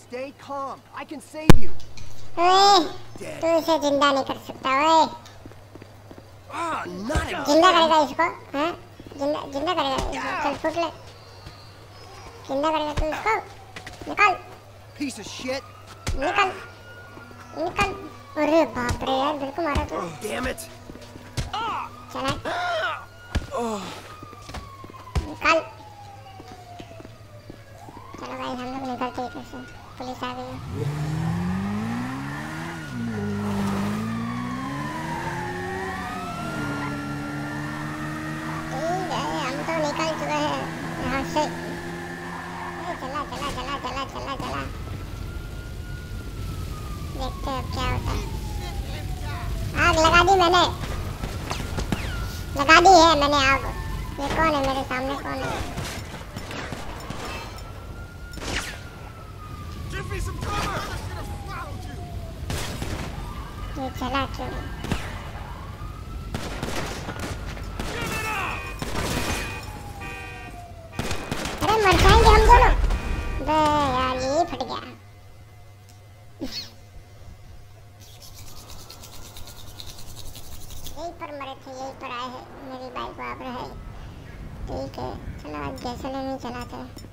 Stay calm. I can save you. तू इसे जिंदा नहीं कर सकता ओए। जिंदा करेगा इसको? हाँ? जिंदा करेगा इसको? चल फुट ले। जिंदा करेगा तू इसको? निकल। Piece of shit. निकल। अरे बाप रे यार बिल्कुल मारा तू। Damn it. चला। निकल। चलो भाई हम लोग निकलते हैं कैसे? पुलिस आ गई। निकल चुका है यहाँ से। चला देखते हैं अब क्या होता है। आग लगा दी मैंने। लगा दी है मैंने आग। ये कौन है मेरे सामने? कौन है? ये चला क्यों? मर जाएंगे हम दोनों। बे यार ये फट गया। यहीं पर मरे थे, यहीं पर आए हैं। मेरी बाइक वहाँ पर है। ठीक है चलो आज गैस नहीं चलाते।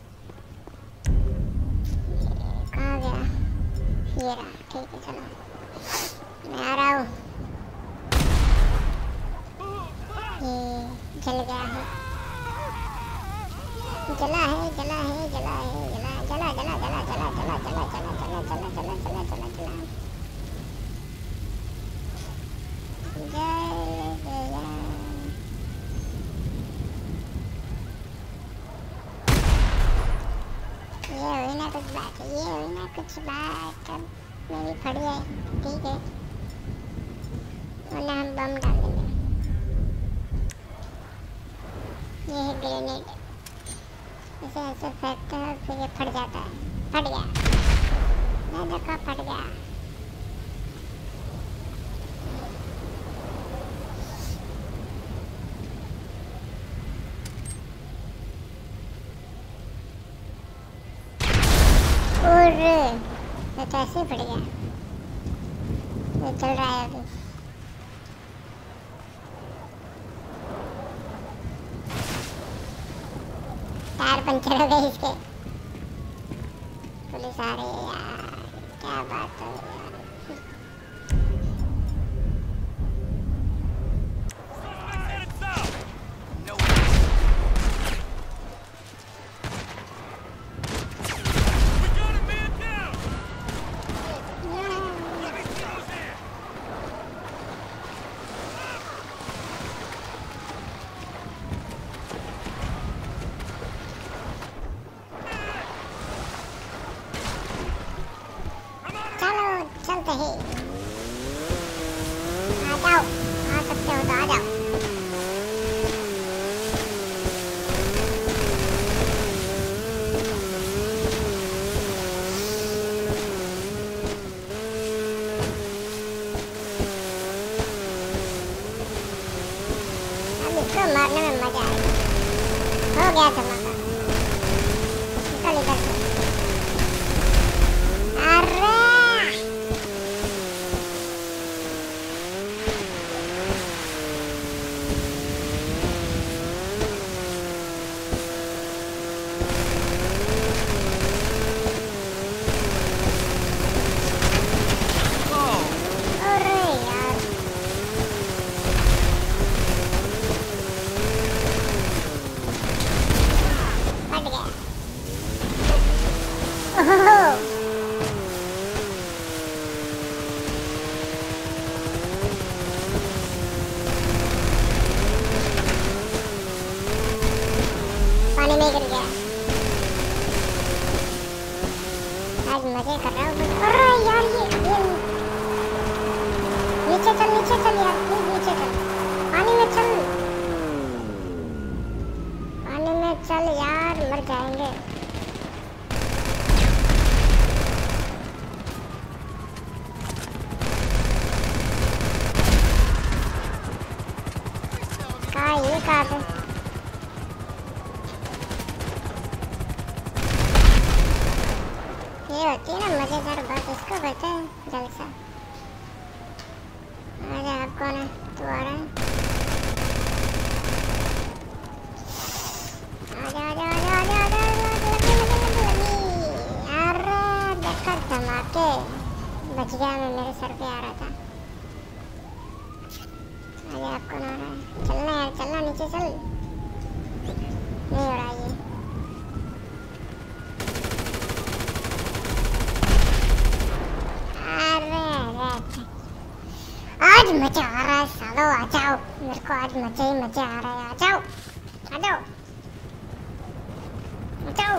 कहाँ गया? ये रहा। ठीक है चलो मैं आ रहा हूँ। ये जल गया है। जला है। ये हुई ना कुछ बात अब मेरी फट गई। ठीक है वरना हम बम डाल देंगे। ये है ग्रेनेड। ऐसे फेंकते हैं फिर ये फट जाता है। फट गया। मैं देखा फट गया। और ये तो ऐसे ही फट गया। ये चल रहा है अभी। टायर पंचर हो गए इसके। पुलिस आ रही है यार। क्या बात है यार। चलते हैं। आ जाओ। आ सकते हो तो आ जाओ। अब इसको मारने में मजा आएगा। हो गया धमाका। निकल इधर से। अरे पानी में गिर गया। आज मजे कर रहा हूँ। अरे यार ये नीचे चल यार प्लीज नीचे चल। पानी में चल यार मर जाएंगे। ये कहाँ पे? ये होती है ना मजेदार बात, इसको कहते हैं जलसा। आजा, आप कौन है? तू आ रहा है? आजा आजा आजा आजा आजा, लगी। अरे देखा धमाके, बच गया मैं, मेरे सर पे आ रहा था। आजा, आप कौन आ रहा है? चलना यार, चलना, नीचे चल। नहीं हो रहा ये। आज मजा आ रहा है सालो, आ जाओ। मेरे को आज मजे ही मजे आ रहे हैं। आ जाओ आ जाओ आ जाओ।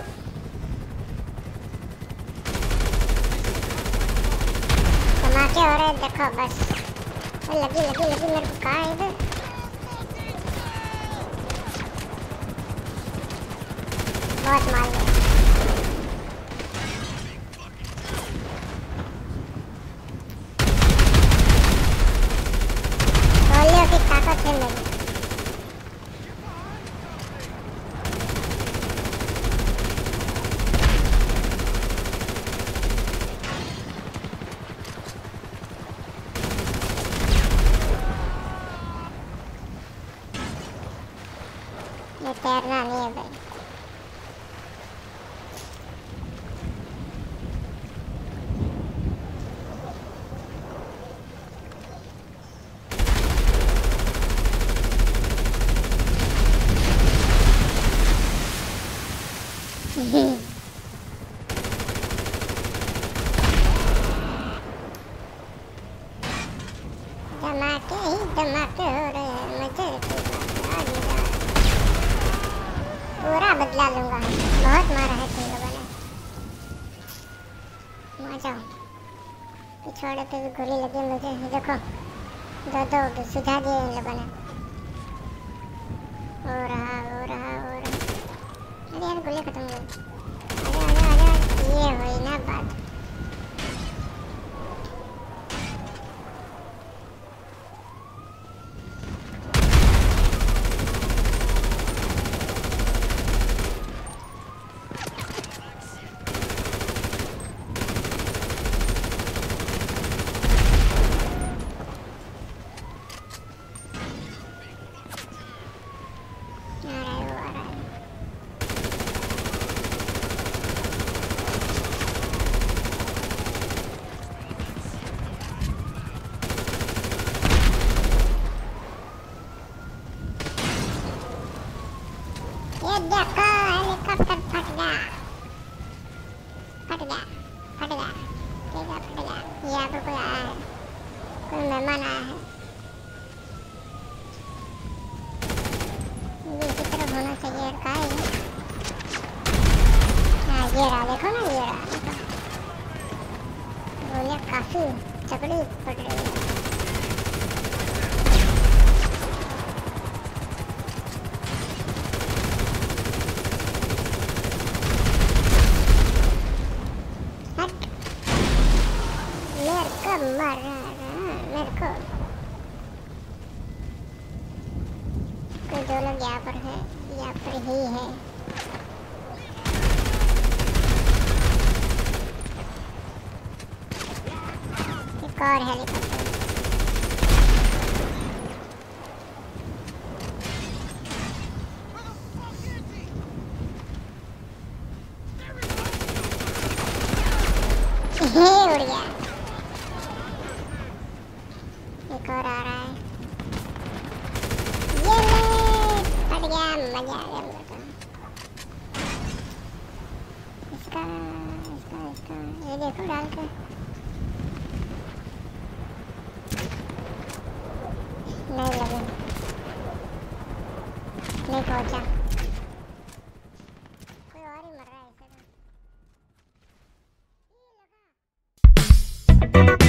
धमाके हो रहे हैं, देखो बस। लगी लगी लगी मेरे को। कहाँ है इधर? बहुत मार लिया। गोलियों की ताकत है मेरी। ये तैरना नहीं है भाई। धमाके ही धमाके हो रहे हैं, मजे की बात है। पूरा बदला लूंगा। बहुत मारा है तुम लोगों ने। आ जाओ। पिछवाड़े पे भी गोली लगी मुझे, देखो। दो सुझा दिए इन लोगों ने। हो रहा हो रहा हो रहा। अरे यार, गोली खत्म हो गई। आजा आजा आजा, ये हुई ना बात। ये देखो, हेलीकॉप्टर फट गया। फट गया फट गया, कैसा फट गया? यहाँ पर कोई आया है, कोई मेहमान आया है। ये इसी तरफ होना चाहिए। कहाँ है ये? हाँ, ये रहा, देखो ना, ये रहा, देखो। गोलियाँ काफी तगड़ी पड़ रही है। मर मेरे को। कोई दो लोग यहाँ पर है, यहाँ पर ही है। एक और हेलीकॉप्टर। उड़ गया। एक और आ रहा है। ये ले, फट गया, मजा आ गया मेरे को। इसका इसका इसका ये देखो डाल के। नहीं लगे, नहीं पहुंचा। कोई और ही मर रहा है इसे तो।